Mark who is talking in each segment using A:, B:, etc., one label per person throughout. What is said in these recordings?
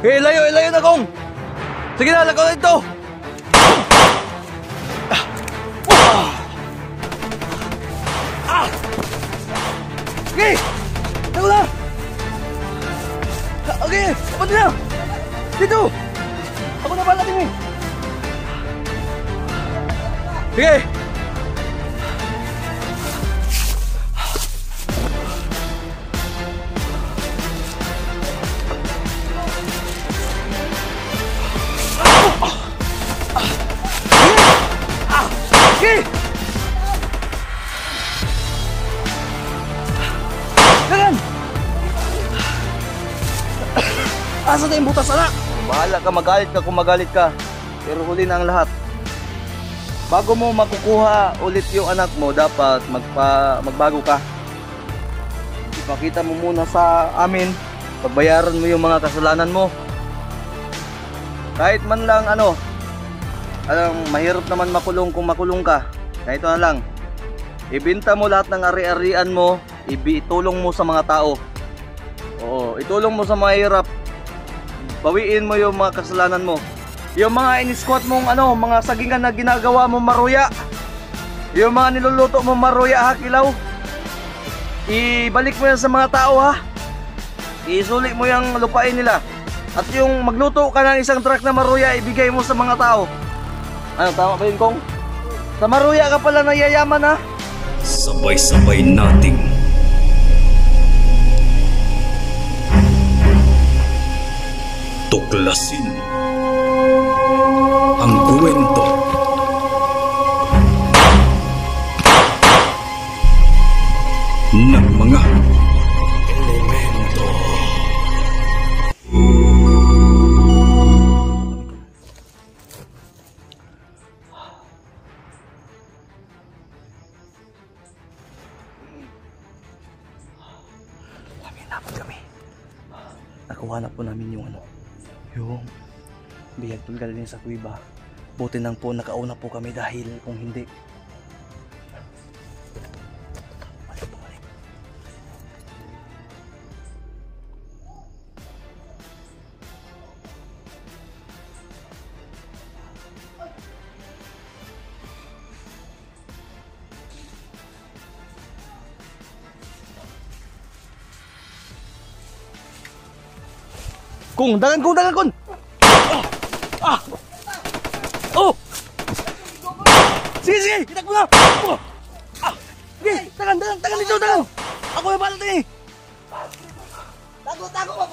A: Layo na kong! Sige na, lakaw na ito! Sige! Lakaw na! Okay, kapag na! Dito! Ako na pala din eh! Sige! Sige! Ganun! Asa na yung butas, anak?
B: Bahala ka, magalit ka kung magalit ka. Pero huli na ang lahat. Bago mo makukuha ulit yung anak mo, dapat magbago ka. Ipakita mo muna sa amin, pagbayaran mo yung mga kasalanan mo. Kahit man lang mahirap naman makulong kung makulong ka. Kahit na lang, ibenta mo lahat ng ari-arian mo, itulong mo sa mga tao. Oo, itulong mo sa mga hirap. Bawiin mo yung mga kasalanan mo. Yung mga in-squat mong mga sagingan na ginagawa mo maruya. Yung mga niluluto mo maruya, ha, kilaw. Ibalik mo yan sa mga tao, ha. Isulit mo yung lupain nila. At yung magluto ka ng isang truck na maruya, ibigay mo sa mga tao. Ano, tama ba yun, Kong? Sa maruya ka pala nayayaman, ha.
C: Sabay-sabay nating tuklasin ang kwento ng mga elemento.
A: Kami. Nakuha na po namin yung yung bihag tulgal din sa kuiba. Buti nang po nakauna po kami dahil kung hindi. Balik. Kung, dagan kun! Oh! Sige! Hitak mo na! Sige! Dagan dito! Ako may balat eh!
B: Tago!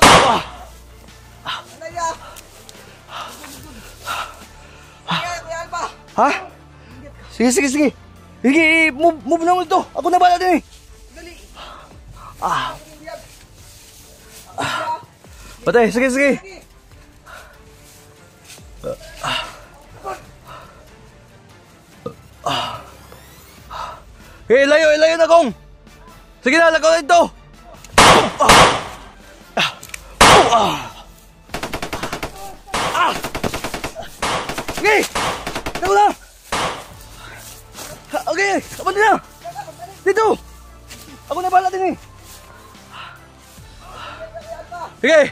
A: Ha? Sige! Sige, move na mo ito! Ako na balat eh! Patay, sige! Layo na kong! Sige na, lakaw na ito! Sige! Lakaw na! Okay, kapag na! Dito! Ako na bahala din eh! Sige!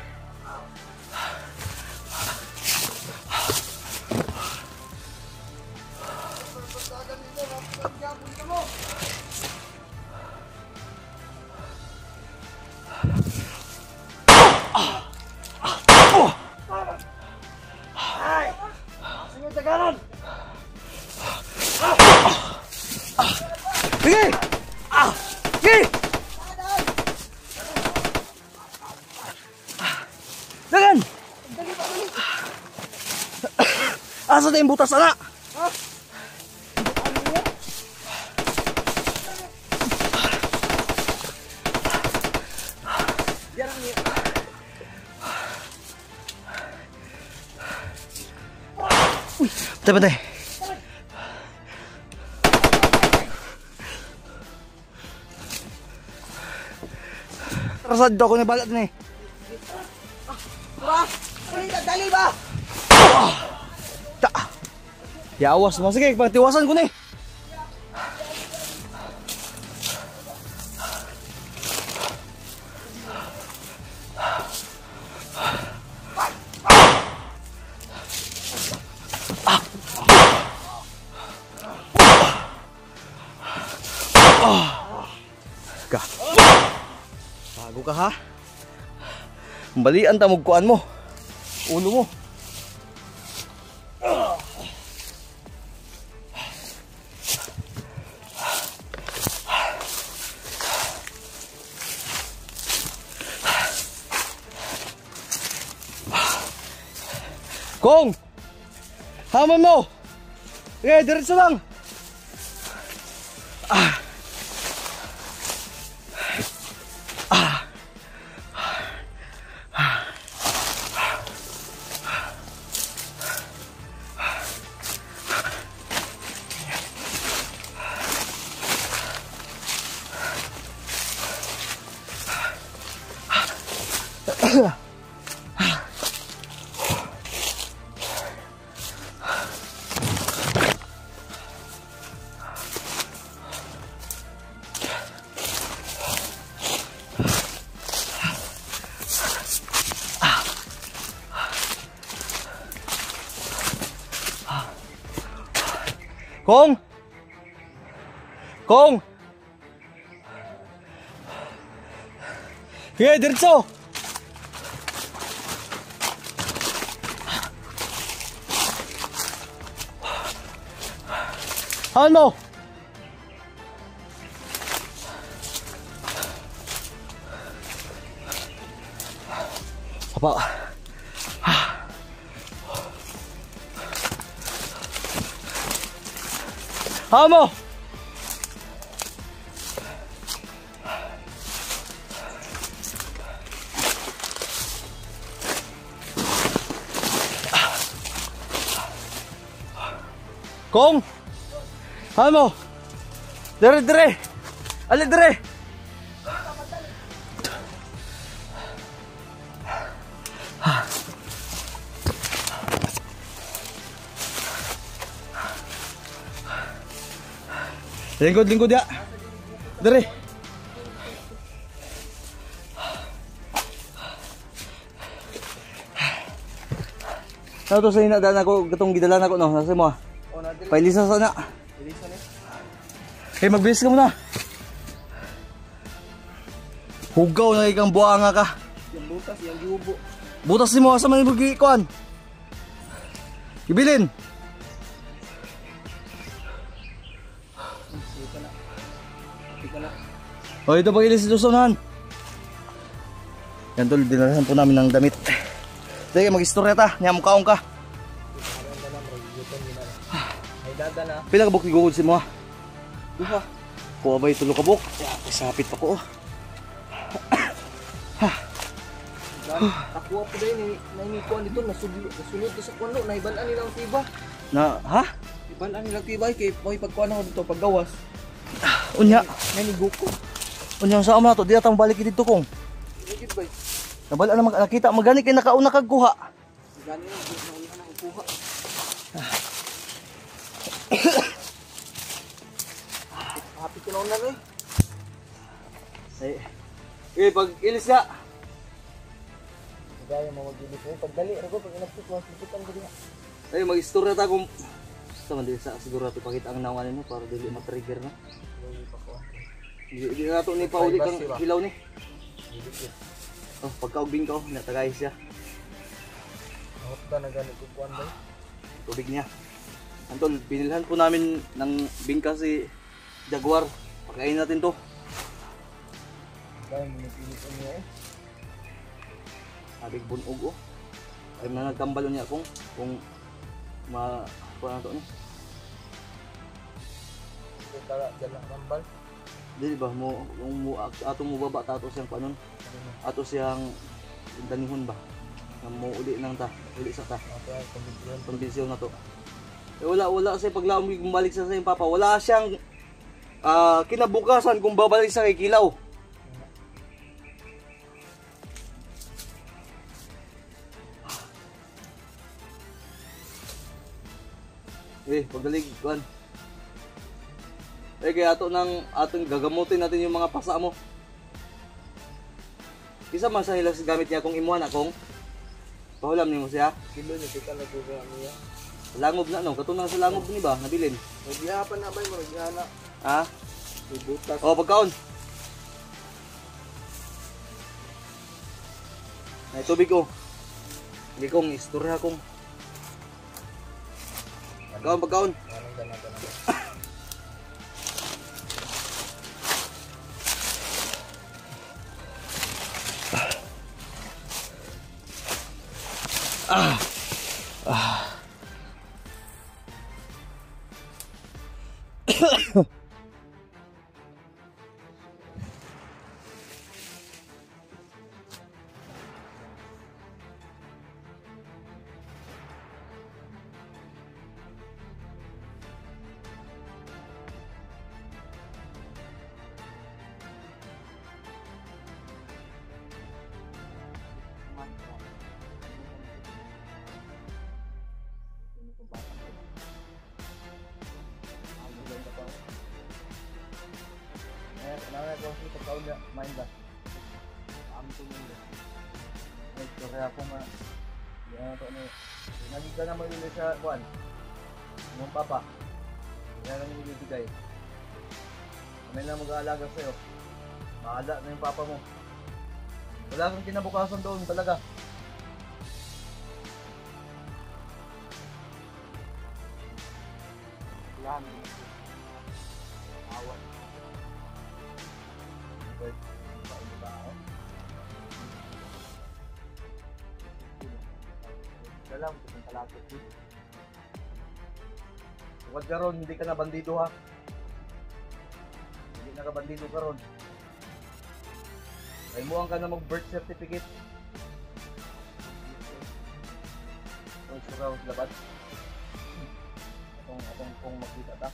A: Sige! Sige! Dagan! Asa na yung butas, anak? Patay! Rasad daw ako na balat na eh.
B: Dali ba?
A: Yawas mo. Sige, pagtiwasan ko na eh.
B: Gago ka ha. Balian ta mugkuan mo. Ulo mo. Kong! Hamon mo! Okay, diretso lang! Kong! Kong! Sige, diretso! Hawan mo! Apa? Hawan mo! Kong! Hawan mo! Dire, dire! Ali, dire! Lingkod ya. Dire. Ano to sa inadaan ako, gatong gidalan ako no, nasa mo ah. Pailisa sana. Okay, magbilis ka muna. Hugaw na ikang buanga ka.
A: Yang butas, yang giubo.
B: Butas ni mo asa man ibig kuan. Ibilin. O ito pag ilis ito sonahan. Yan tol, dinarasan po namin ng damit. Sige, mag-istorya ta, niya mukhaong ka. Pila ka buk igugod si mo ha?
A: Duha.
B: Kuha ba itulo ka buk? Isapit pa ko oh.
A: Takuha po dahil nainikuan dito, nasunod ko sa kwano, naibalaan nilang tiba.
B: Na, ha?
A: Ibalaan nilang tiba, kaya pagkuhan ako dito, paggawas.
B: Unya,
A: Nanigo ko.
B: unya sa ama to, di atang balik dito kong.
A: Nagid ba?
B: Nabala na nakita, magani kay nakauna kagkuha.
A: Gani na, naunahan ang kuha. Happy ko na una rin.
B: Pag ilis ka.
A: Gaya mo mag-ilis eh. Pagdali, rago, pag inapit, masipitan ko diya.
B: Ay, mag-istorya ta kung sama din sa siguro ato pakita ang nawanin mo para dili ma-trigger na. Di na to ni pauli kang hilaw ni. Oh, pagkaubing ka na tagay siya.
A: Nakot ba na ganit kukuhan ba?
B: Tubig niya. Antol, binilhan po namin ng bingka si Jaguar. Pakain natin to.
A: Gaya mo nagpilitan niya eh.
B: Abig bunog oh. Ay na nagkambalo niya kung ma kuha na to ni.
A: Tara, dyan lang kambal.
B: Di ba mo ato mo baba ta ato siyang panon. Ato siyang danihon ba. Na mo uli nang ta, uli sa ta. Pambisyon na to. Eh wala sa paglaom bumalik sa yung papa. Wala siyang kinabukasan kung babalik sa kay Kilaw. Pagdalig kuan. Kaya atong gagamutin natin yung mga pasa mo. Isa man sa hilas gamit niya kung imuhan akong pahulam nimo siya.
A: Kilo niya, tika na gugaya niya.
B: Langob na no, katunang sa langob ni ba nabilin.
A: Nagyapan na ba yung magyana?
B: Ha?
A: Ibutas.
B: Oh, pagkaon. Ay, tubig ko. Hindi kong istorya kong. Pagkaon, pagkaon. Kenapa kau sih pagkaon niya? Main ba? Amin ko muna. Ay, kaya ako nga. Yan ito ano. Nagig ka naman yun sa buwan. Yung papa. Kaya lang yung ibibigay. Kami lang mag-aalaga sa'yo. Maala na yung papa mo. Wala kang kinabukasan doon talaga. Wala naman. Awan. Dalam kung talakot dito. Huwag ka ron, hindi ka na bandido ha. Hindi na ka bandido ka ron. Ay muang ka na mag-birth certificate. Ang suraw sa labad. Atong kung makita ta.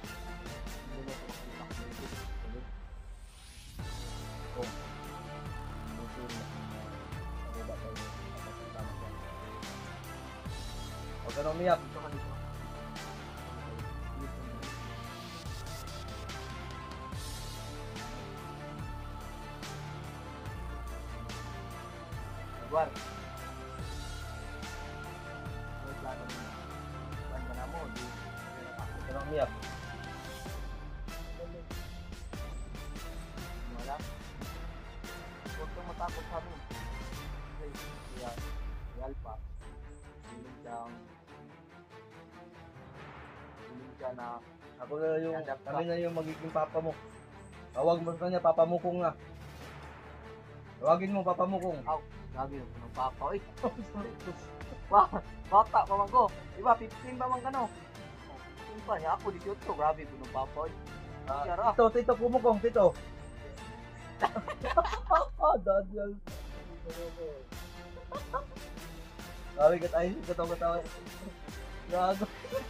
B: Huwag ka na umiyak. Ito ka dito. Edward. Ano yung plano mo? Saan ka na mo? Huwag ka na umiyak. Wala. Huwag kang matakot sa amin. Kasi si Alpha, hiling siya na ako na yung, kami na yung magiging papa mo. Tawag mo sa kanya, papa mo kong na. Tawagin mo, papa mo kong.
D: Aw, grabe yung ng papa. Uy, bata pa man ko. Diba, 15 pa man ka no? 15 pa niya. Ako, 18. Grabe yung ng papa. Uy, siyara.
B: Tito, kumukong, tito. Daniel. Sabi ka tayo, katawa-katawa. Gago.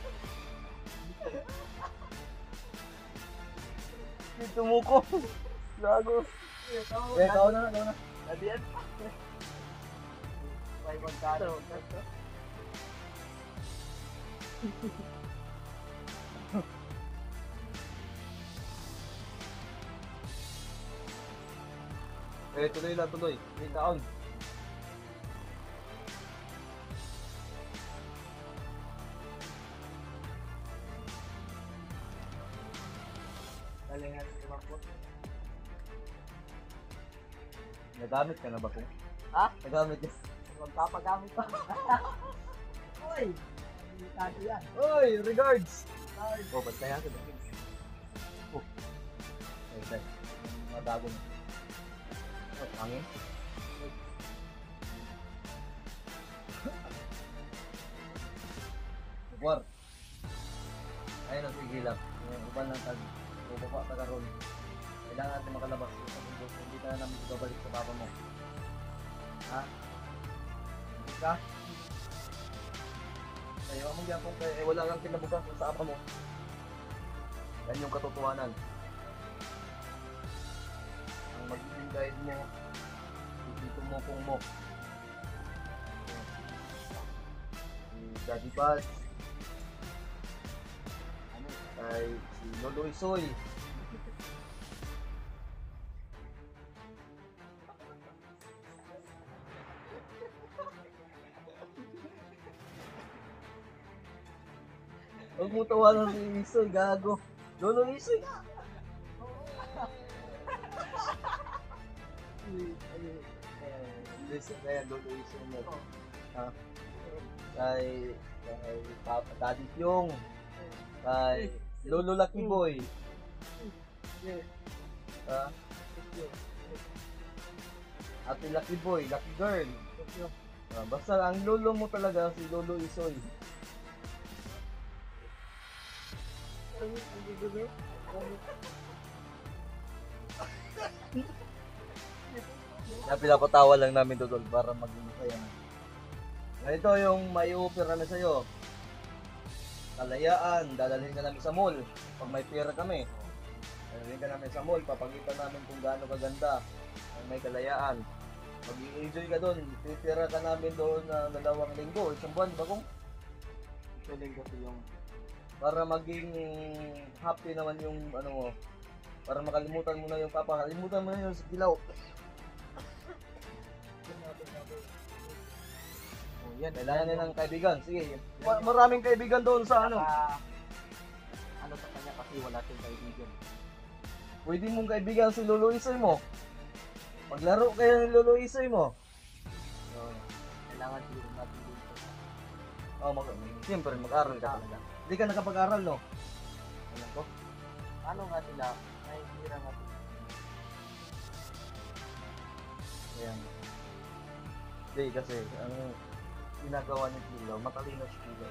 B: Dito mo ko. Gago. Ikaw na.
D: Nadiyan. May magkano.
B: Tuloy lang, tuloy. May taon.
D: Galingan si Marcos.
B: Nagamit ka na ba kung?
D: Ha?
B: Nagamit ka.
D: Magpapagamit pa. Uy! Delikado yan.
B: Uy, regards!
D: Oh, ba't kaya ka ba?
B: Oh. Ay, madago mo. Oh, hangin. War. Ayun ang sige lang. Yung uban ng tag. Bubaba ka karon. Kailangan natin makalabas. Hindi ka na namin babalik sa papa mo. Ha? Hindi ka? Ayaw mo yan kung wala kang kinabukasan sa apa mo. Yan yung katotohanan. Ang magiging guide mo, dito mo kung mo. Si Daddy Buzz, kay si Lolo Isoy. Huwag mo tawanan si Isoy, gago. Lolo Isoy ka! Listen kaya Lolo Isoy mo. Ha? Kay Papa Daddy Pyong. Kay Lolo Lucky Boy. Ha? Ate Lucky Boy, Lucky Girl. Basta ang lolo mo talaga si Lolo Isoy. Kaya pinapatawa lang namin Dodol para maging masaya. Ganito yung may offer kami sa'yo. Kalayaan, dadalhin ka namin sa mall. Pag may pera kami, dadalhin ka namin sa mall. Papakita namin kung gaano kaganda ang may kalayaan. Mag-i-enjoy ka doon. Titira ka namin doon na 2 linggo. Isang buwan, di ba kung?
D: Isang linggo yung...
B: Para maging happy naman yung ano mo. Para makalimutan mo na yung papa. Kalimutan mo na yung sigilaw.
D: Yan,
B: Kailangan nila ng kaibigan. Sige, maraming kaibigan doon sa ano.
D: Ano sa kanya kasi wala siyang kaibigan.
B: Pwede mong kaibigan si Lolo Isoy mo. Maglaro kayo ng Lolo Isoy mo.
D: Kailangan siguro natin dito.
B: Siyempre mag-aral ka talaga. Hindi ka nakapag-aral, no?
D: Alam ko. Ano nga sila? Nahihira nga sila.
B: Ayan. Hindi kasi, ang ginagawa ni Kilo, matalino si Kilo.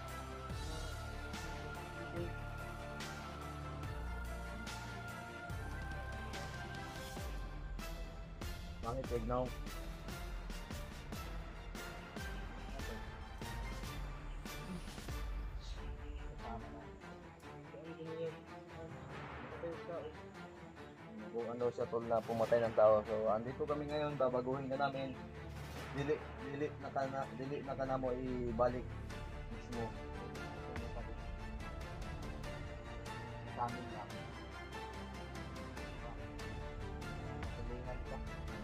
B: Bakit tignaw? Kung ano siya tol na pumatay ng tao. So andito kami ngayon, babaguhin ka namin. Dili na ka na mo ibalik mismo.
D: Sa amin lang. Sabihan ka.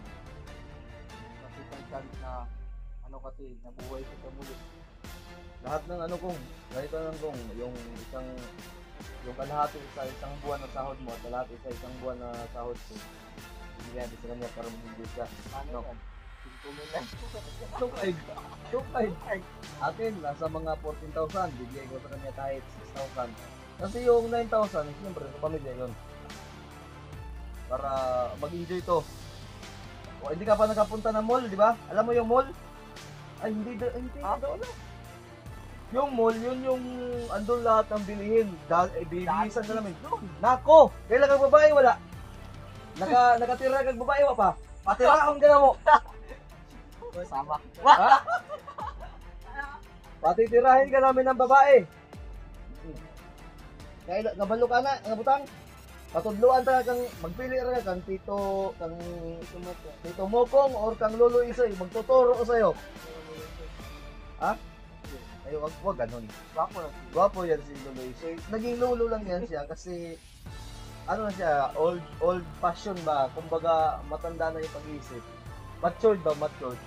D: Kasi chance na ano kasi, nabuhay ka muli.
B: Lahat ng ano kong, ganito lang kong, yung kalahati sa isang buwan na sahod mo at kalahati sa isang buwan na sahod ko. Bigyan natin sa kanya para mag-invest ka.
D: Ano yan? 5 lang.
B: 2.5. Atin, nasa mga 14,000. Bigyan ko sa kanya kahit 6,000. Kasi yung 9,000, siyempre sa pamilya yun. Para mag-enjoy to. O, hindi ka pa nakapunta ng mall, di ba? Alam mo yung mall? Ay, hindi daw alam. Yung mall, yun yung andun lahat ng bilihin. Bibilisan na namin. Nako! Kailan kang babae, wala. Nakatira kang babae, wala pa. Patiraon ka na mo.
D: Sama.
B: Ha? Patitirahin ka namin ng babae. Kaya nabalo ka na, nabutang. Patudluan ta kang magpili ra kang tito Mokong or kang Lolo Isoy, magtuturo ko sa'yo. Ha? Ay, wag ganun. Gwapo yan si Lolo Isoy. Naging lolo lang yan siya kasi ano na siya, old fashion ba? Kumbaga matanda na yung pag-iisip. Matured ba? Matured.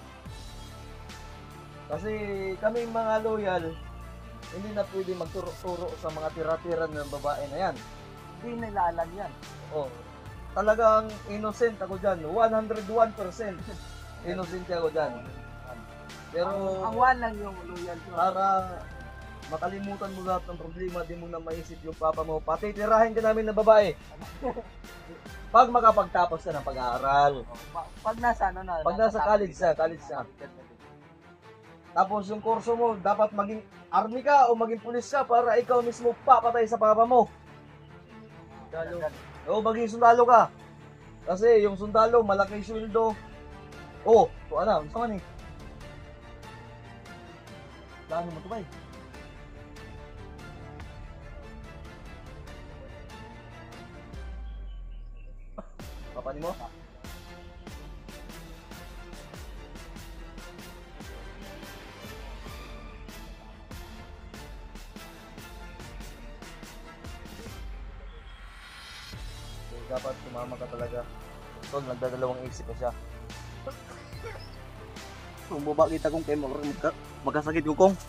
B: Kasi kami mga loyal, hindi na pwede magturo-turo sa mga tira-tira ng babae na yan.
D: Hindi nila alam yan.
B: Oh, talagang innocent ako dyan. 101% innocent ako dyan. Pero
D: Ang one lang yung loyal ko.
B: para makalimutan mo lahat ng problema, di mo na maisip yung papa mo. Patitirahin ka namin ng babae. Pag makapagtapos ka ng pag-aaral.
D: Pag nasa ano na.
B: Pag nasa college na. Tapos yung kurso mo, dapat maging army ka o maging pulis ka para ikaw mismo papatay sa papa mo. O maging sundalo ka. Kasi yung sundalo, malaki sweldo. Oh, ito ano, saan eh? Plano mo ito ba eh? Papanin mo? Dapat sumama ka talaga. Tol, nagdadalawang isip pa siya.
A: Kung baba kita kong kayo magkasakit ko kong.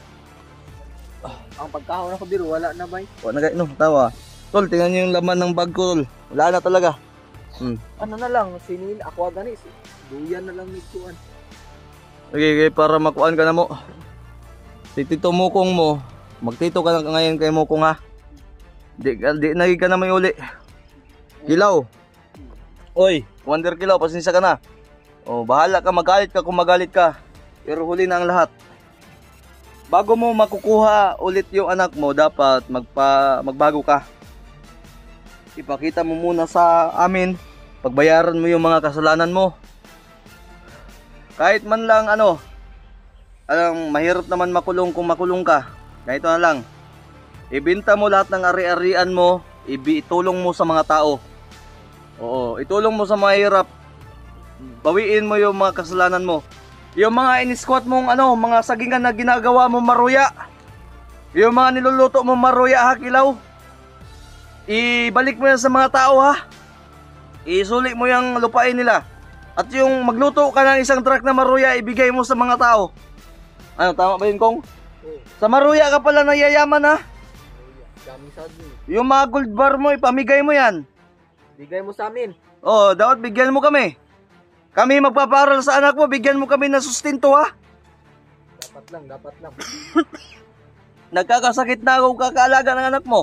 D: Ang pagkahon ako biro, wala na ba?
A: Wala na kayo, tawa. Tol, tingnan niyo yung laman ng bag ko, tol. Wala na talaga.
D: Ano na lang, sinil, aqua ganis. Duyan na lang nituan.
B: Okay, para makuan ka na mo. Tito Mukong mo. Magtito ka na ngayon kay Mukong ha. Di nagig ka na may uli. Kilaw. Oy, Commander Kilaw, pasensya ka na. Oh, bahala ka, magalit ka kung magalit ka. Pero huli na ang lahat. Bago mo makukuha ulit yung anak mo, dapat magbago ka. Ipakita mo muna sa amin, pagbayaran mo yung mga kasalanan mo. Kahit man lang mahirap naman makulong kung makulong ka. Ganito na lang. Ibenta mo lahat ng ari-arian mo, itulong mo sa mga tao. Oo, itulong mo sa mga hirap. Bawiin mo yung mga kasalanan mo. Yung mga in-squat mong mga sagingan na ginagawa mo maruya. Yung mga niluluto mo maruya ha, Kilaw. Ibalik mo yan sa mga tao ha. Isulit mo yung lupain nila. At yung magluto ka ng isang truck na maruya, ibigay mo sa mga tao. Ano, tama ba yun, Kong? Sa maruya ka pala nayayaman ha.
D: Kami sa amin.
B: Yung mga gold bar mo, ipamigay mo yan.
D: Bigay mo sa amin.
B: Oo, dapat bigyan mo kami. Kami magpaparal sa anak mo, bigyan mo kami ng sustento ha.
D: Dapat lang.
B: Nagkakasakit na ako kakaalaga ng anak mo.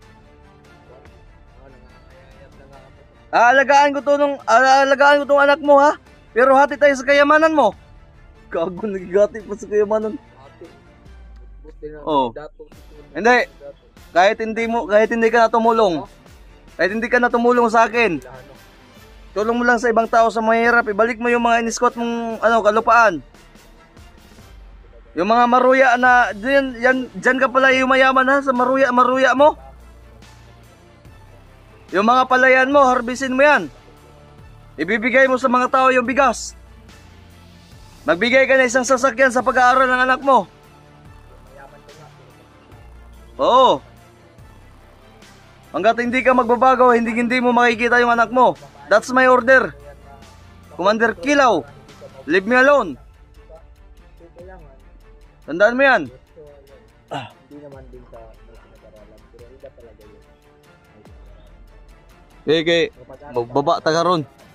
B: Aalagaan ko tong anak mo ha. Pero hati tayo sa kayamanan mo. Gago, nagigati pa sa kayamanan. Oh. Hindi. Kahit hindi ka na tumulong. Kahit hindi ka na tumulong sa akin. Tulong mo lang sa ibang tao sa mahirap. Ibalik mo yung mga in-squat mong kalupaan. Yung mga maruya na diyan ka pala yung mayaman ha, sa maruya mo. Yung mga palayan mo, harbisin mo yan. Ibibigay mo sa mga tao yung bigas. Magbigay ka na isang sasakyan sa pag-aaral ng anak mo. Oo. Hanggat hindi ka magbabago, hindi mo makikita yung anak mo. That's my order. Commander Kilaw, leave me alone. Tandaan mo yan.
D: Hindi naman din sa pinag-aralan, pero iba talaga yun.
B: Okay, magbaba ta karon.